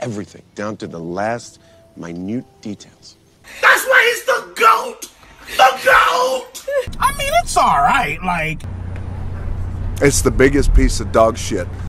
everything, down to the last minute details. That's why he's the GOAT! The GOAT! I mean, it's all right, like... It's the biggest piece of dog shit.